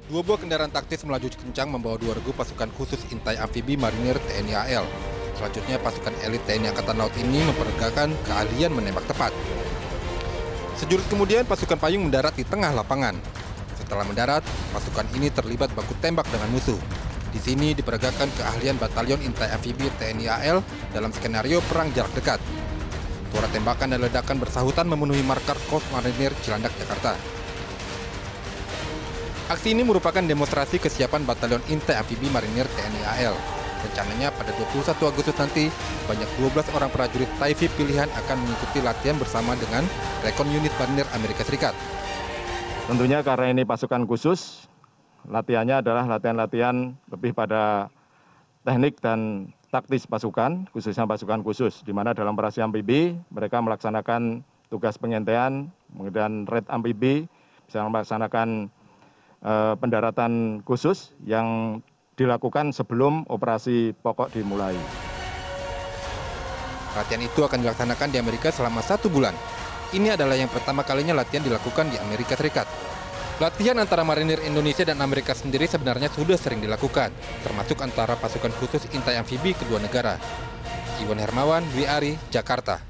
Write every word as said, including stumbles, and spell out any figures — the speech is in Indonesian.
Dua buah kendaraan taktis melaju kencang membawa dua regu pasukan khusus intai amfibi marinir T N I A L. Selanjutnya, pasukan elit T N I Angkatan Laut ini memperagakan keahlian menembak tepat. Sejurus kemudian, pasukan payung mendarat di tengah lapangan. Setelah mendarat, pasukan ini terlibat baku tembak dengan musuh. Di sini diperagakan keahlian Batalion Intai Amfibi T N I A L dalam skenario perang jarak dekat. Suara tembakan dan ledakan bersahutan memenuhi markas Kos Marinir Cilandak, Jakarta. Aksi ini merupakan demonstrasi kesiapan Batalion Intai Amfibi Marinir T N I A L. Rencananya pada dua puluh satu Agustus nanti, sebanyak dua belas orang prajurit Taifi pilihan akan mengikuti latihan bersama dengan Rekon Unit Marinir Amerika Serikat. Tentunya karena ini pasukan khusus, latihannya adalah latihan-latihan lebih pada teknik dan taktis pasukan, khususnya pasukan khusus, di mana dalam operasi amfibi mereka melaksanakan tugas pengintaian, kemudian raid amfibi, bisa melaksanakan eh, pendaratan khusus yang dilakukan sebelum operasi pokok dimulai. Latihan itu akan dilaksanakan di Amerika selama satu bulan. Ini adalah yang pertama kalinya latihan dilakukan di Amerika Serikat. Latihan antara marinir Indonesia dan Amerika sendiri sebenarnya sudah sering dilakukan, termasuk antara pasukan khusus intai amfibi kedua negara. Iwan Hermawan, Dwi Ari, Jakarta.